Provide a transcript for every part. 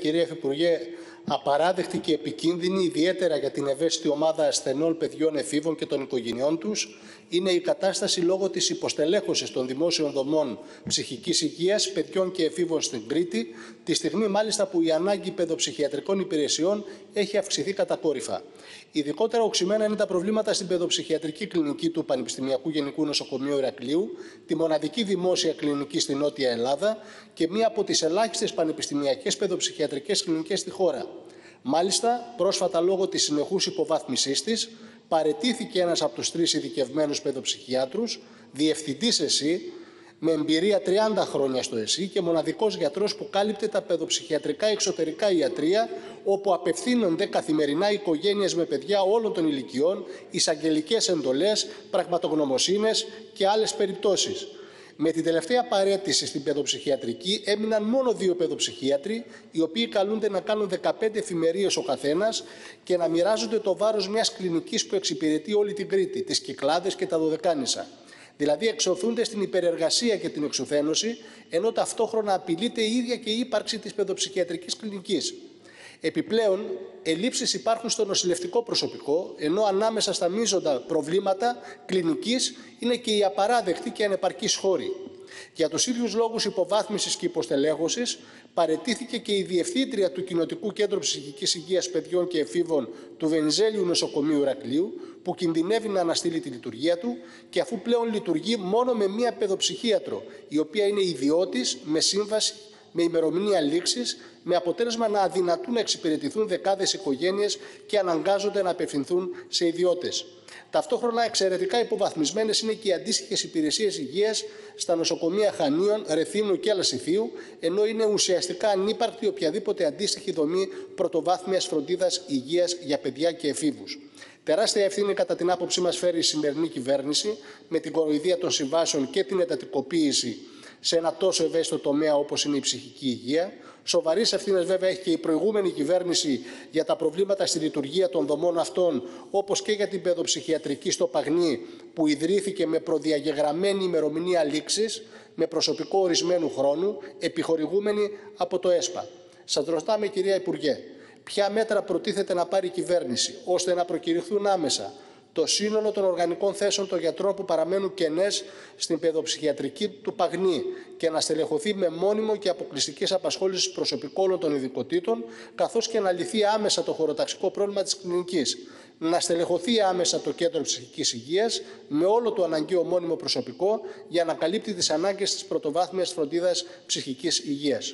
κυρία Υφυπουργέ, απαράδεκτη και επικίνδυνη, ιδιαίτερα για την ευαίσθητη ομάδα ασθενών παιδιών εφήβων και των οικογενειών τους, είναι η κατάσταση λόγω της υποστελέχωσης των δημόσιων δομών ψυχικής υγείας παιδιών και εφήβων στην Κρήτη, τη στιγμή μάλιστα που η ανάγκη παιδοψυχιατρικών υπηρεσιών έχει αυξηθεί κατακόρυφα. Ειδικότερα οξυμένα είναι τα προβλήματα στην παιδοψυχιατρική κλινική του Πανεπιστημιακού Γενικού Νοσοκομείου Ηρακλείου, τη μοναδική δημόσια κλινική στη Νότια Ελλάδα και μία από τις ελάχιστες πανεπιστημιακές παιδοψυχιατρικές κλινικές στη χώρα. Μάλιστα, πρόσφατα λόγω της συνεχούς υποβάθμισής της, παραιτήθηκε ένας από τους 3 ειδικευμένους παιδοψυχιάτρους, διευθυντής ΕΣΥ, με εμπειρία 30 χρόνια στο ΕΣΥ και μοναδικός γιατρός που κάλυπτε τα παιδοψυχιατρικά εξωτερικά ιατρεία, όπου απευθύνονται καθημερινά οικογένειες με παιδιά όλων των ηλικιών, εισαγγελικές εντολές, πραγματογνωμοσύνες και άλλες περιπτώσεις. Με την τελευταία παραίτηση στην παιδοψυχιατρική έμειναν μόνο 2 παιδοψυχίατροι, οι οποίοι καλούνται να κάνουν 15 εφημερίες ο καθένας και να μοιράζονται το βάρος μιας κλινικής που εξυπηρετεί όλη την Κρήτη, τις Κυκλάδες και τα Δωδεκάνησα. Δηλαδή εξωθούνται στην υπερεργασία και την εξουθένωση, ενώ ταυτόχρονα απειλείται η ίδια και η ύπαρξη της παιδοψυχιατρικής κλινικής. Επιπλέον, ελλείψεις υπάρχουν στο νοσηλευτικό προσωπικό, ενώ ανάμεσα στα μείζοντα προβλήματα κλινικής είναι και οι απαράδεκτοι και ανεπαρκείς χώροι. Για τους ίδιους λόγους υποβάθμισης και υποστελέχωσης, παραιτήθηκε και η Διευθύντρια του Κοινοτικού Κέντρου Ψυχικής Υγείας Παιδιών και Εφήβων του Βενιζέλιου Νοσοκομείου Ηρακλείου, που κινδυνεύει να αναστείλει τη λειτουργία του και αφού πλέον λειτουργεί μόνο με μία παιδοψυχίατρο, η οποία είναι ιδιώτης, με σύμβαση, με ημερομηνία λήξης, με αποτέλεσμα να αδυνατούν να εξυπηρετηθούν δεκάδες οικογένειες και αναγκάζονται να απευθυνθούν σε ιδιώτες. Ταυτόχρονα εξαιρετικά υποβαθμισμένες είναι και οι αντίστοιχες υπηρεσίες υγείας στα νοσοκομεία Χανίων, Ρεθύμνου και Αλασιθίου, ενώ είναι ουσιαστικά ανύπαρκτη οποιαδήποτε αντίστοιχη δομή πρωτοβάθμιας φροντίδας υγείας για παιδιά και εφήβους. Τεράστια ευθύνη, κατά την άποψή μας, φέρει η σημερινή κυβέρνηση με την κοροϊδία των συμβάσεων και την εντατικοποίηση σε ένα τόσο ευαίσθητο τομέα όπως είναι η ψυχική υγεία. Σοβαρές ευθύνες βέβαια έχει και η προηγούμενη κυβέρνηση για τα προβλήματα στη λειτουργία των δομών αυτών, όπως και για την παιδοψυχιατρική στο Παγνί, που ιδρύθηκε με προδιαγεγραμμένη ημερομηνία λήξης, με προσωπικό ορισμένου χρόνου, επιχορηγούμενη από το ΕΣΠΑ. Σας ρωτάμε, κυρία Υπουργέ, ποια μέτρα προτίθεται να πάρει η κυβέρνηση, ώστε να προκηρυχθούν άμεσα το σύνολο των οργανικών θέσεων των γιατρών που παραμένουν κενές στην παιδοψυχιατρική του Παγνί και να στελεχωθεί με μόνιμο και αποκλειστικής απασχόλησης προσωπικό όλων των ειδικοτήτων, καθώς και να λυθεί άμεσα το χωροταξικό πρόβλημα της κλινικής. Να στελεχωθεί άμεσα το Κέντρο Ψυχικής Υγείας με όλο το αναγκαίο μόνιμο προσωπικό για να καλύπτει τις ανάγκες της πρωτοβάθμιας φροντίδας ψυχικής υγείας.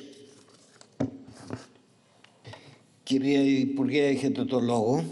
Κυρία Υπουργέ, έχετε το λόγο.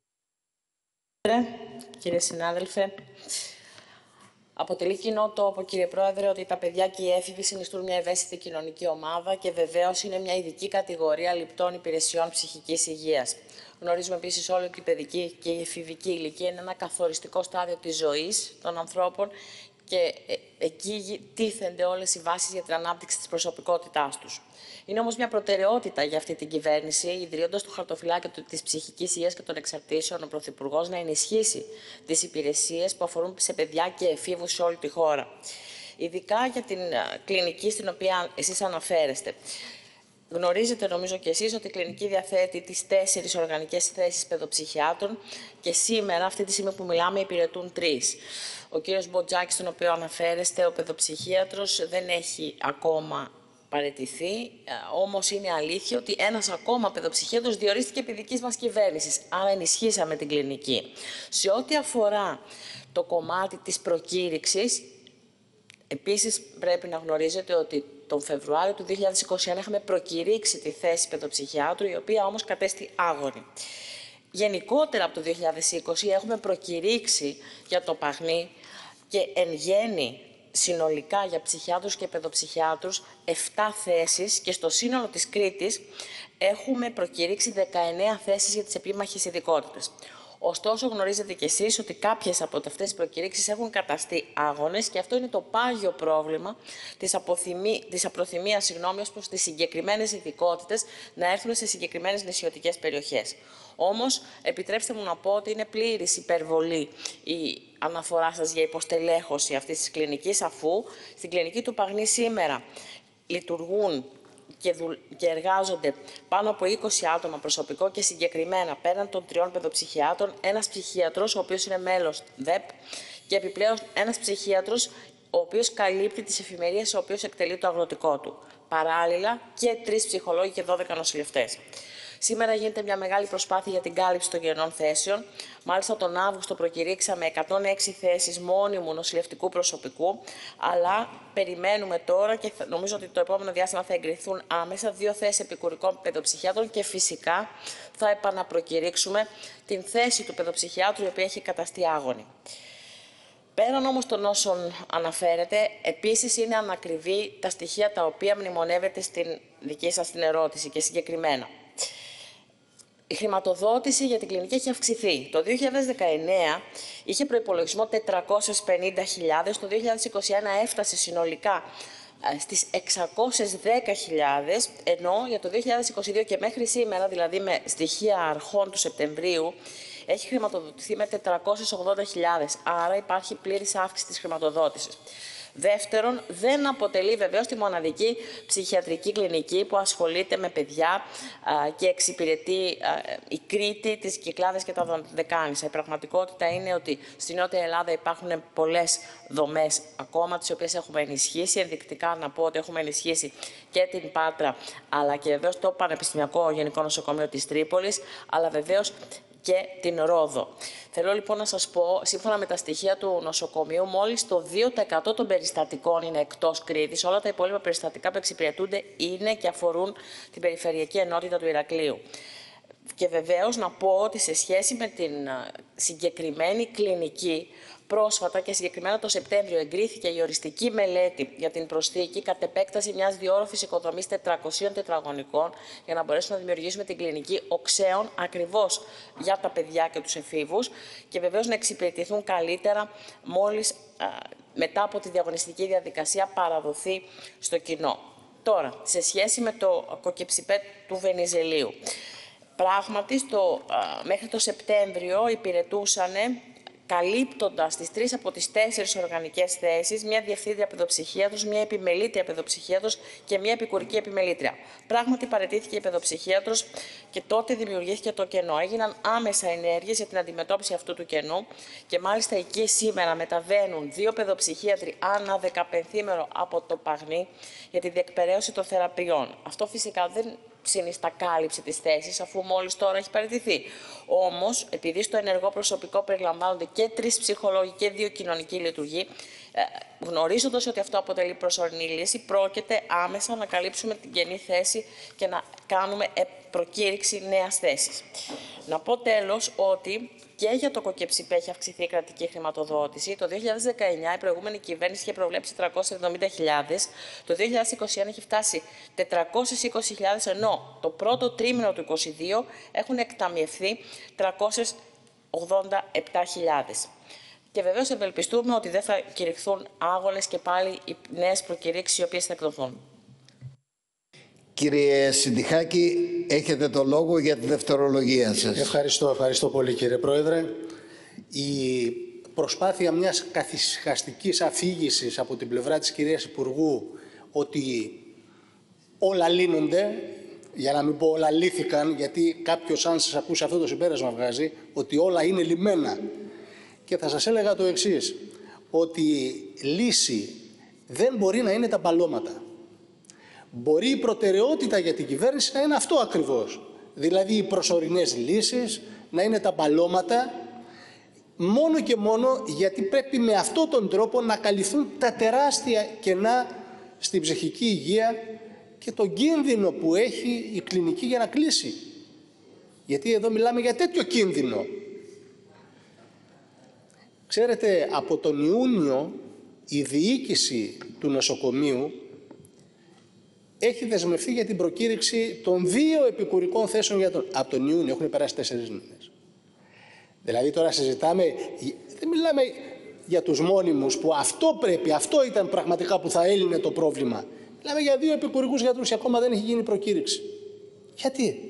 Κύριε συνάδελφε, αποτελεί κοινό τόπο, κύριε Πρόεδρε, ότι τα παιδιά και οι έφηβοι συνιστούν μια ευαίσθητη κοινωνική ομάδα και βεβαίως είναι μια ειδική κατηγορία ληπτών υπηρεσιών ψυχικής υγείας. Γνωρίζουμε επίσης όλοι ότι η παιδική και η εφηβική ηλικία είναι ένα καθοριστικό στάδιο της ζωής των ανθρώπων και εκεί τίθενται όλες οι βάσεις για την ανάπτυξη της προσωπικότητάς τους. Είναι όμως μια προτεραιότητα για αυτή την κυβέρνηση, ιδρύοντας το χαρτοφυλάκιο της ψυχικής υγείας και των εξαρτήσεων, ο Πρωθυπουργός να ενισχύσει τις υπηρεσίες που αφορούν σε παιδιά και εφήβους σε όλη τη χώρα. Ειδικά για την κλινική στην οποία εσείς αναφέρεστε. Γνωρίζετε, νομίζω και εσείς, ότι η κλινική διαθέτει τις 4 οργανικές θέσεις παιδοψυχιάτρων και σήμερα, αυτή τη στιγμή που μιλάμε, υπηρετούν 3. Ο κύριος Μποτζάκης, στον οποίο αναφέρεστε, ο παιδοψυχίατρος, δεν έχει ακόμα παραιτηθεί, όμως είναι αλήθεια ότι ένας ακόμα παιδοψυχίατρος διορίστηκε επί δικής μας κυβέρνησης, άρα ενισχύσαμε την κλινική. Σε ό,τι αφορά το κομμάτι της προκήρυξης, επίσης πρέπει να γνωρίζετε ότι τον Φεβρουάριο του 2021 είχαμε προκηρύξει τη θέση παιδοψυχιάτρου, η οποία όμως κατέστη άγωνη. Γενικότερα από το 2020 έχουμε προκηρύξει για το Παγνί και εν γέννη συνολικά για ψυχιάτρους και παιδοψυχιάτρους 7 θέσεις και στο σύνολο της Κρήτης έχουμε προκηρύξει 19 θέσεις για τις επίμαχες ειδικότητες. Ωστόσο, γνωρίζετε κι εσείς ότι κάποιες από αυτές τις προκηρύξεις έχουν καταστεί άγονες και αυτό είναι το πάγιο πρόβλημα της απροθυμίας ως προς τις συγκεκριμένες ειδικότητες να έρθουν σε συγκεκριμένες νησιωτικές περιοχές. Όμως, επιτρέψτε μου να πω ότι είναι πλήρης υπερβολή η αναφορά σας για υποστελέχωση αυτής της κλινικής, αφού στην κλινική του Παγνί σήμερα λειτουργούν και εργάζονται πάνω από 20 άτομα προσωπικό και συγκεκριμένα πέραν των 3 παιδοψυχιάτρων, ένας ψυχίατρος, ο οποίος είναι μέλος ΔΕΠ, και επιπλέον ένας ψυχίατρος, ο οποίος καλύπτει τις εφημερίες στις οποίες εκτελεί το αγροτικό του. Παράλληλα και 3 ψυχολόγοι και 12 νοσηλευτές. Σήμερα γίνεται μια μεγάλη προσπάθεια για την κάλυψη των κενών θέσεων. Μάλιστα τον Αύγουστο προκηρύξαμε 106 θέσεις μόνιμου νοσηλευτικού προσωπικού, αλλά περιμένουμε τώρα και νομίζω ότι το επόμενο διάστημα θα εγκριθούν άμεσα 2 θέσεις επικουρικών παιδοψυχιάτρων και φυσικά θα επαναπροκηρύξουμε την θέση του παιδοψυχιάτρου, η οποία έχει καταστεί άγωνη. Πέραν όμως των όσων αναφέρετε, επίσης είναι ανακριβή τα στοιχεία τα οποία μνημονεύετε στην δική σας την ερώτηση και συγκεκριμένα. Η χρηματοδότηση για την κλινική έχει αυξηθεί. Το 2019 είχε προϋπολογισμό 450.000, το 2021 έφτασε συνολικά στις 610.000, ενώ για το 2022 και μέχρι σήμερα, δηλαδή με στοιχεία αρχών του Σεπτεμβρίου, έχει χρηματοδοτηθεί με 480.000, άρα υπάρχει πλήρης αύξηση της χρηματοδότησης. Δεύτερον, δεν αποτελεί βεβαίως τη μοναδική ψυχιατρική κλινική που ασχολείται με παιδιά και εξυπηρετεί η Κρήτη, τις Κυκλάδες και τα Δωδεκάνησα. Η πραγματικότητα είναι ότι στην Νότια Ελλάδα υπάρχουν πολλές δομές ακόμα, τις οποίες έχουμε ενισχύσει. Ενδεικτικά να πω ότι έχουμε ενισχύσει και την Πάτρα, αλλά και βεβαίως το Πανεπιστημιακό Γενικό Νοσοκομείο της Τρίπολης, αλλά βεβαίως και την Ρόδο. Θέλω λοιπόν να σας πω, σύμφωνα με τα στοιχεία του νοσοκομείου, μόλις το 2% των περιστατικών είναι εκτός Κρήτης. Όλα τα υπόλοιπα περιστατικά που εξυπηρετούνται είναι και αφορούν την περιφερειακή ενότητα του Ηρακλείου. Και βεβαίως να πω ότι σε σχέση με την συγκεκριμένη κλινική, πρόσφατα και συγκεκριμένα το Σεπτέμβριο εγκρίθηκε η οριστική μελέτη για την προσθήκη κατ' επέκταση μιας διόρροφης οικοδομής 400 τετραγωνικών για να μπορέσουμε να δημιουργήσουμε την κλινική οξέων ακριβώς για τα παιδιά και τους εφήβους και βεβαίως να εξυπηρετηθούν καλύτερα μόλις μετά από τη διαγωνιστική διαδικασία παραδοθεί στο κοινό. Τώρα, σε σχέση με το κοκεψιπέ του Βενιζελίου, πράγματι μέχρι το Σεπτέμβριο υπηρετούσαν, καλύπτοντας τις 3 από τις 4 οργανικές θέσεις, μια διευθύντρια παιδοψυχίατρος, μια επιμελήτρια παιδοψυχίατρος και μια επικουρική επιμελήτρια. Πράγματι παραιτήθηκε η παιδοψυχίατρος και τότε δημιουργήθηκε το κενό. Έγιναν άμεσα ενέργειες για την αντιμετώπιση αυτού του κενού και μάλιστα εκεί σήμερα μεταβαίνουν 2 παιδοψυχίατροι ανά 15ημερο από το Παγνί για τη διεκπεραίωση των θεραπείων. Αυτό φυσικά δεν συνιστά κάλυψη της θέσης, αφού μόλις τώρα έχει παραιτηθεί. Όμως, επειδή στο ενεργό προσωπικό περιλαμβάνονται και 3 ψυχολόγοι και 2 κοινωνικοί λειτουργοί, γνωρίζοντας ότι αυτό αποτελεί προσωρινή λύση, πρόκειται άμεσα να καλύψουμε την κενή θέση και να κάνουμε προκήρυξη νέας θέσης. Να πω τέλος ότι και για το κοκεψιπέ έχει αυξηθεί η κρατική χρηματοδότηση. Το 2019 η προηγούμενη κυβέρνηση είχε προβλέψει 370.000, το 2021 έχει φτάσει 420.000, ενώ το πρώτο τρίμηνο του 2022 έχουν εκταμιευθεί 387.000. Και βεβαίως ευελπιστούμε ότι δεν θα κηρυχθούν άγονες και πάλι οι νέες προκηρύξεις οι οποίες θα εκδοθούν. Κύριε Συντιχάκη, έχετε το λόγο για τη δευτερολογία σας. Ευχαριστώ πολύ κύριε Πρόεδρε. Η προσπάθεια μιας καθησυχαστικής αφήγησης από την πλευρά της κυρίας Υπουργού ότι όλα λύνονται, για να μην πω όλα λύθηκαν, γιατί κάποιος αν σας ακούσει αυτό το συμπέρασμα βγάζει ότι όλα είναι λυμμένα. Και θα σας έλεγα το εξής, ότι λύση δεν μπορεί να είναι τα μπαλώματα. Μπορεί η προτεραιότητα για την κυβέρνηση να είναι αυτό ακριβώς. Δηλαδή οι προσωρινές λύσεις, να είναι τα μπαλώματα, μόνο και μόνο γιατί πρέπει με αυτόν τον τρόπο να καλυφθούν τα τεράστια κενά στην ψυχική υγεία και τον κίνδυνο που έχει η κλινική για να κλείσει. Γιατί εδώ μιλάμε για τέτοιο κίνδυνο. Ξέρετε, από τον Ιούνιο η διοίκηση του νοσοκομείου έχει δεσμευτεί για την προκήρυξη των 2 επικουρικών θέσεων για από τον Ιούνιο. Έχουν περάσει 4 μήνες. Δηλαδή τώρα συζητάμε, δεν μιλάμε για τους μόνιμους που αυτό ήταν πραγματικά που θα έλυνε το πρόβλημα. Μιλάμε για 2 επικουρικούς γιατρούς και ακόμα δεν έχει γίνει προκήρυξη. Γιατί?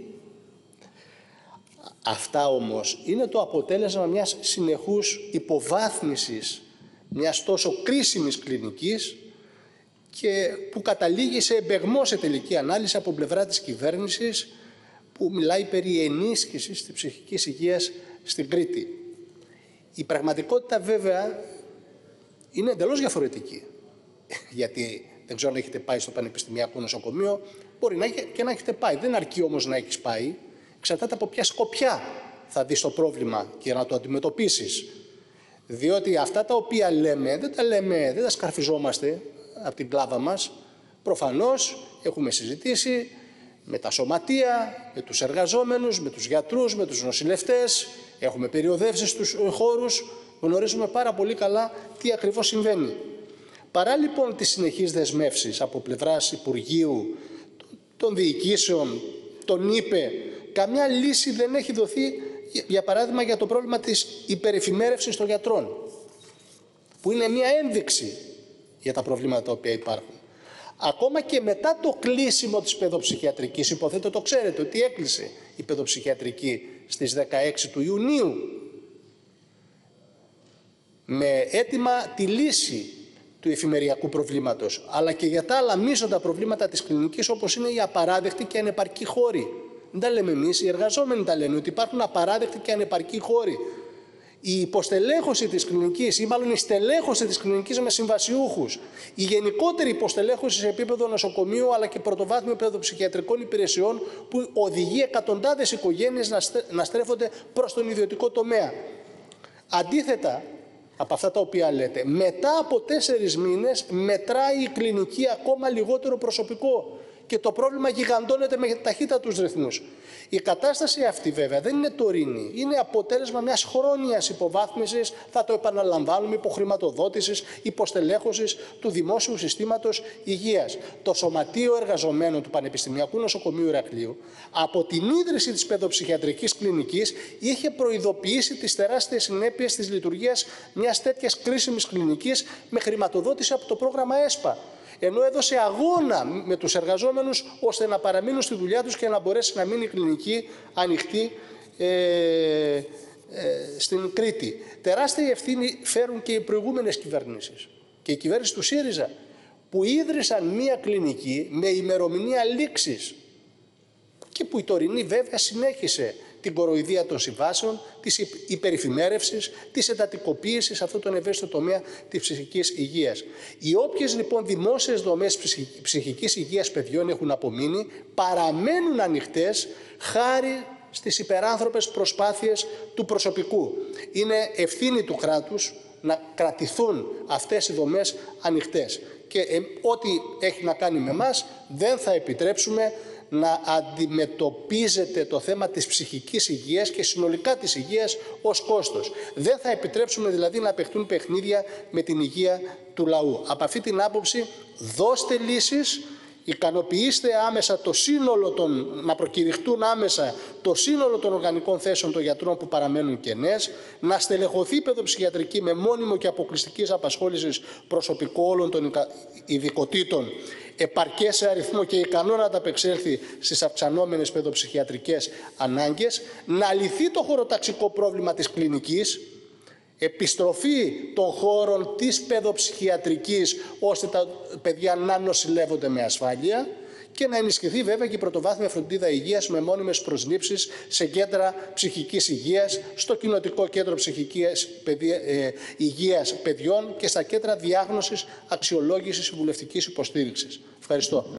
Αυτά όμως είναι το αποτέλεσμα μιας συνεχούς υποβάθμισης μιας τόσο κρίσιμης κλινικής και που καταλήγει σε εμπεγμό σε τελική ανάλυση από πλευρά της κυβέρνησης, που μιλάει περί ενίσχυσης της ψυχικής υγείας στην Κρήτη. Η πραγματικότητα βέβαια είναι εντελώς διαφορετική. Γιατί δεν ξέρω αν έχετε πάει στο Πανεπιστημιακό Νοσοκομείο, μπορεί και να έχετε πάει. Δεν αρκεί όμως να έχεις πάει. Εξαρτάται από ποια σκοπιά θα δεις το πρόβλημα και να το αντιμετωπίσεις. Διότι αυτά τα οποία λέμε, δεν τα σκαρφιζόμαστε από την κλάβα μας. Προφανώς έχουμε συζητήσει με τα σωματεία, με τους εργαζόμενους, με τους γιατρούς, με τους νοσηλευτές. Έχουμε περιοδεύσει στους χώρους, γνωρίζουμε πάρα πολύ καλά τι ακριβώς συμβαίνει. Παρά λοιπόν τις συνεχείς δεσμεύσεις από πλευράς Υπουργείου, των διοικήσεων, των ΙΠΕ, καμιά λύση δεν έχει δοθεί, για παράδειγμα, για το πρόβλημα της υπερεφημέρευσης των γιατρών, που είναι μια ένδειξη για τα προβλήματα τα οποία υπάρχουν. Ακόμα και μετά το κλείσιμο της παιδοψυχιατρικής, υποθέτω το ξέρετε ότι έκλεισε η παιδοψυχιατρική στις 16 του Ιουνίου, με έτοιμα τη λύση του εφημεριακού προβλήματος, αλλά και για τα άλλα μείζοντα προβλήματα της κλινικής, όπως είναι οι απαράδεκτοι και ανεπαρκή χώροι. Δεν τα λέμε εμείς, οι εργαζόμενοι τα λένε, ότι υπάρχουν απαράδεκτοι και ανεπαρκή χώροι. Η υποστελέχωση της κλινικής, ή μάλλον η στελέχωση της κλινικής με συμβασιούχους, η γενικότερη υποστελέχωση σε επίπεδο νοσοκομείου αλλά και πρωτοβάθμιου παιδοψυχιατρικών υπηρεσιών, που οδηγεί εκατοντάδες οικογένειες να στρέφονται προς τον ιδιωτικό τομέα. Αντίθετα από αυτά τα οποία λέτε, μετά από 4 μήνες μετράει η κλινική ακόμα λιγότερο προσωπικό και το πρόβλημα γιγαντώνεται με ταχύτατους ρυθμούς. Η κατάσταση αυτή βέβαια δεν είναι τωρινή, είναι αποτέλεσμα μιας χρόνιας υποβάθμισης, θα το επαναλαμβάνουμε, υποχρηματοδότησης, υποστελέχωσης του δημόσιου συστήματος υγείας. Το Σωματείο Εργαζομένων του Πανεπιστημιακού Νοσοκομείου Ηρακλείου, από την ίδρυση της παιδοψυχιατρικής κλινικής, είχε προειδοποιήσει τις τεράστιες συνέπειες της λειτουργίας μιας τέτοιας κρίσιμης κλινικής με χρηματοδότηση από το πρόγραμμα ΕΣΠΑ. Ενώ έδωσε αγώνα με τους εργαζόμενους ώστε να παραμείνουν στη δουλειά τους και να μπορέσει να μείνει η κλινική ανοιχτή στην Κρήτη. Τεράστια ευθύνη φέρουν και οι προηγούμενες κυβερνήσεις και η κυβέρνηση του ΣΥΡΙΖΑ, που ίδρυσαν μία κλινική με ημερομηνία λήξης και που η τωρινή βέβαια συνέχισε την κοροϊδία των συμβάσεων, της υπερεφημέρευσης, της εντατικοποίησης σε αυτόν τον ευαίσθητο τομέα της ψυχικής υγείας. Οι όποιες λοιπόν δημόσιες δομές ψυχικής υγείας παιδιών έχουν απομείνει, παραμένουν ανοιχτές χάρη στις υπεράνθρωπες προσπάθειες του προσωπικού. Είναι ευθύνη του κράτους να κρατηθούν αυτές οι δομές ανοιχτές. Και ό,τι έχει να κάνει με εμάς, δεν θα επιτρέψουμε να αντιμετωπίζεται το θέμα της ψυχικής υγείας και συνολικά της υγείας ως κόστος. Δεν θα επιτρέψουμε δηλαδή να παιχτούν παιχνίδια με την υγεία του λαού. Από αυτή την άποψη δώστε λύσεις, ικανοποιήστε άμεσα το σύνολο να προκηρυχτούν άμεσα το σύνολο των οργανικών θέσεων των γιατρών που παραμένουν κενές, να στελεχωθεί η παιδοψυχιατρική με μόνιμο και αποκλειστικής απασχόλησης προσωπικό όλων των ειδικοτήτων, επαρκές σε αριθμό και ικανό να ανταπεξέλθει στις αυξανόμενες παιδοψυχιατρικές ανάγκες, να λυθεί το χωροταξικό πρόβλημα της κλινικής, επιστροφή των χώρων της παιδοψυχιατρικής ώστε τα παιδιά να νοσηλεύονται με ασφάλεια και να ενισχυθεί βέβαια και η πρωτοβάθμια φροντίδα υγείας με μόνιμες προσλήψεις σε κέντρα ψυχικής υγείας, στο κοινοτικό κέντρο ψυχικής υγείας παιδιών και στα κέντρα διάγνωσης, αξιολόγησης, συμβουλευτικής υποστήριξης. Ευχαριστώ.